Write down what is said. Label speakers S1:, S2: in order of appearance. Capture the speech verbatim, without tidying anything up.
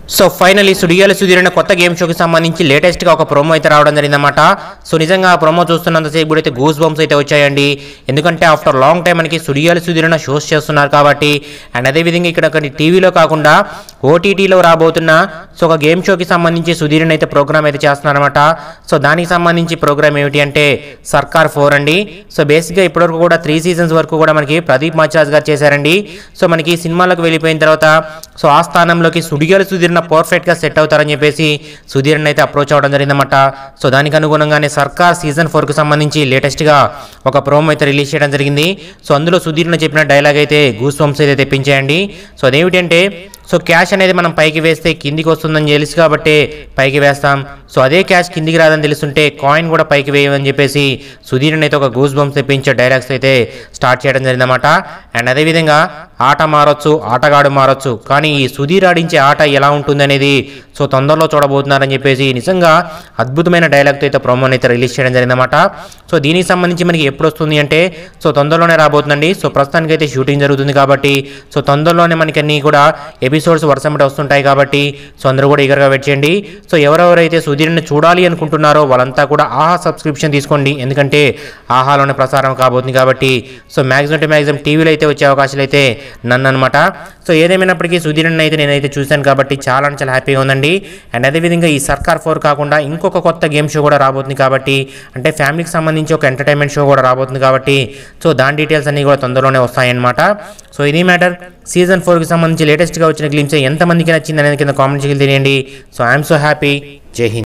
S1: So finally Sudigali Sudheer అనే కొత్త game షోకి సంబంధించి లేటెస్ట్గా ఒక ప్రోమో అయితే రావడం జరిగిందన్నమాట. సో నిజంగా ఆ ప్రోమో చూస్తున్నంతసేపు కూడా అయితే గూస్ బంప్స్ అయితే వచ్చాయండి. ఎందుకంటే ఆఫ్టర్ లాంగ్ టైం మనకి సుడిగాలి సుధీర్ అనే షోస్ చేస్తున్నారు కాబట్టి. అండ్ అదేవిధంగా ఇక్కడ టీవీలో కాకుండా ఓటీటీలో రాబోతున్న సో ఒక గేమ్ షోకి సంబంధించి సుధీర్ అయితే ప్రోగ్రామ్ అయితే చేస్తున్నారన్నమాట. సో దానికి సంబంధించి ప్రోగ్రామ్ ఏమిటి అంటే సర్కార్ ఫోర్ అండి. సో బేసిక్గా ఇప్పటివరకు కూడా త్రీ సీజన్స్ వరకు కూడా మనకి ప్రదీప్ మాచాజ్ గారు చేశారండి. సో మనకి సినిమాలకు వెళ్ళిపోయిన తర్వాత సో ఆ స్థానంలోకి సుడిగాలి సుధీర్ పర్ఫెక్ట్గా సెట్ అవుతారని చెప్పేసి సుధీర్ అయితే అప్రోచ్ అవ్వడం జరిగిందన్నమాట. సో దానికి అనుగుణంగానే సర్కార్ సీజన్ ఫోర్కి సంబంధించి లేటెస్ట్గా ఒక ప్రోమో అయితే రిలీజ్ చేయడం జరిగింది. సో అందులో సుధీర్ చెప్పిన డైలాగ్ అయితే గూస్ బంప్స్ అయితే తెప్పించేయండి. సో అదేమిటంటే సో క్యాష్ అనేది మనం పైకి వేస్తే కిందికి వస్తుందని తెలుసు కాబట్టి పైకి వేస్తాం. సో అదే క్యాష్ కిందికి రాదని తెలుస్తుంటే కాయిన్ కూడా పైకి వేయమని చెప్పేసి సుధీర్ అయితే ఒక గూస్ బంప్స్ తెప్పించే డైలాగ్స్ అయితే స్టార్ట్ చేయడం జరిగిందన్నమాట. అండ్ అదేవిధంగా ఆట మారొచ్చు, ఆటగాడు మారొచ్చు, కానీ ఈ సుధీర్ ఆడించే ఆట ఎలా ఉంటుంది అనేది సో తొందరలో చూడబోతున్నారని చెప్పేసి నిజంగా అద్భుతమైన డైలాగ్తో అయితే ప్రోమోని అయితే రిలీజ్ చేయడం జరిగిందన్నమాట. సో దీనికి సంబంధించి మనకి ఎప్పుడు వస్తుంది అంటే సో తొందరలోనే రాబోతుందండి. సో ప్రస్తుతానికి అయితే షూటింగ్ జరుగుతుంది కాబట్టి సో తొందరలోనే మనకి అన్ని కూడా ఎపిసోడ్స్ వర్షంటే వస్తుంటాయి కాబట్టి సో అందరూ కూడా ఈగర్గా వెయిట్ చేయండి. సో ఎవరెవరైతే సుధీర్ని చూడాలి అనుకుంటున్నారో వాళ్ళంతా కూడా ఆహా సబ్స్క్రిప్షన్ తీసుకోండి. ఎందుకంటే ఆహాలోనే ప్రసారం కాబోతుంది కాబట్టి సో మ్యాక్సిమం టు మ్యాక్సిమం టీవీలో అయితే వచ్చే అవకాశాలు అయితే నన్ను అనమాట. సో ఏదేమైనప్పటికీ సుధీర్ని అయితే నేనైతే చూశాను కాబట్టి చాలా అంటే చాలా హ్యాపీగా ఉందండి. అండ్ అదేవిధంగా ఈ సర్కార్ ఫోర్ కాకుండా ఇంకొక కొత్త గేమ్ షో కూడా రాబోతుంది కాబట్టి, అంటే ఫ్యామిలీకి సంబంధించి ఒక ఎంటర్టైన్మెంట్ షో కూడా రాబోతుంది కాబట్టి సో దాని డీటెయిల్స్ అన్నీ కూడా తొందరలోనే వస్తాయన్నమాట. సో ఇది మ్యాటర్. సీజన్ ఫోర్కి సంబంధించి లేటెస్ట్గా వచ్చిన గ్లిమ్స్ ఎంతమందికి నచ్చింది అనేది కింద కామెంట్స్కి తెలియండి. So I'm so happy. జై హింద్.